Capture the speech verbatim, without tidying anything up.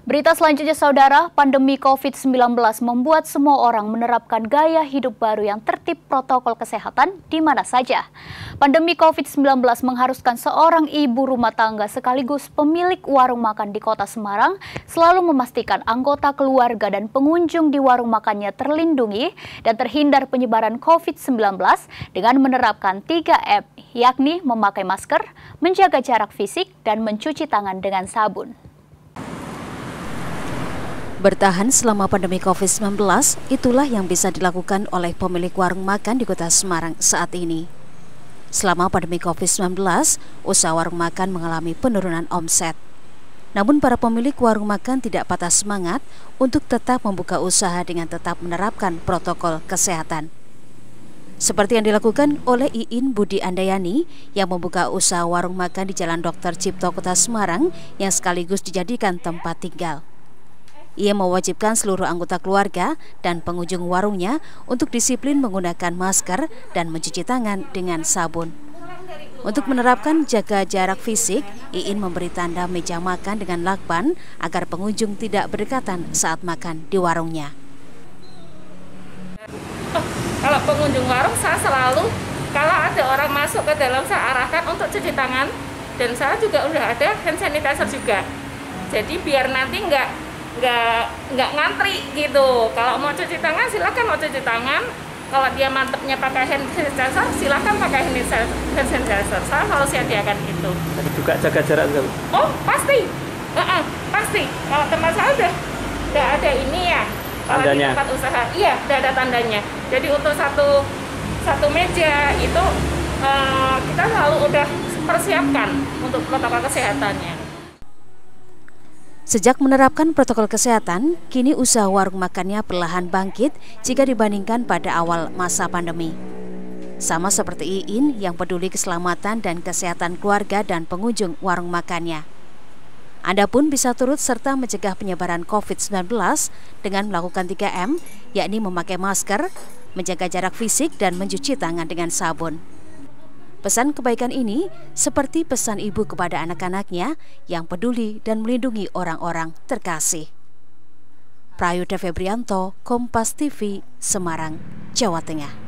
Berita selanjutnya saudara, pandemi COVID sembilan belas membuat semua orang menerapkan gaya hidup baru yang tertib protokol kesehatan di mana saja. Pandemi COVID sembilan belas mengharuskan seorang ibu rumah tangga sekaligus pemilik warung makan di Kota Semarang selalu memastikan anggota keluarga dan pengunjung di warung makannya terlindungi dan terhindar penyebaran COVID sembilan belas dengan menerapkan tiga M, yakni memakai masker, menjaga jarak fisik, dan mencuci tangan dengan sabun. Bertahan selama pandemi COVID sembilan belas, itulah yang bisa dilakukan oleh pemilik warung makan di Kota Semarang saat ini. Selama pandemi COVID sembilan belas, usaha warung makan mengalami penurunan omset. Namun para pemilik warung makan tidak patah semangat untuk tetap membuka usaha dengan tetap menerapkan protokol kesehatan. Seperti yang dilakukan oleh Iin Budi Andayani yang membuka usaha warung makan di Jalan Dokter Cipto, Kota Semarang yang sekaligus dijadikan tempat tinggal. Ia mewajibkan seluruh anggota keluarga dan pengunjung warungnya untuk disiplin menggunakan masker dan mencuci tangan dengan sabun. Untuk menerapkan jaga jarak fisik, Iin memberi tanda meja makan dengan lakban agar pengunjung tidak berdekatan saat makan di warungnya. Oh, kalau pengunjung warung, saya selalu kalau ada orang masuk ke dalam, saya arahkan untuk cuci tangan, dan saya juga udah ada hand sanitizer juga. Jadi biar nanti nggak nggak nggak ngantri gitu. Kalau mau cuci tangan silakan mau cuci tangan. Kalau dia mantepnya pakai hand sanitizer silakan pakai hand sanitizer. Saya selalu sediakan itu. Tadi juga jaga jarak juga. Oh pasti, uh -uh, pasti. Kalau tempat saya udah udah ada ini ya. Tandanya. Kalau di tempat usaha, iya udah ada tandanya. Jadi untuk satu satu meja itu uh, kita selalu udah persiapkan untuk protokol kesehatannya. Sejak menerapkan protokol kesehatan, kini usaha warung makannya perlahan bangkit jika dibandingkan pada awal masa pandemi. Sama seperti Iin yang peduli keselamatan dan kesehatan keluarga dan pengunjung warung makannya. Anda pun bisa turut serta mencegah penyebaran COVID sembilan belas dengan melakukan tiga M, yakni memakai masker, menjaga jarak fisik, dan mencuci tangan dengan sabun. Pesan kebaikan ini seperti pesan ibu kepada anak-anaknya yang peduli dan melindungi orang-orang terkasih. Prayudha Febrianto, Kompas T V, Semarang, Jawa Tengah.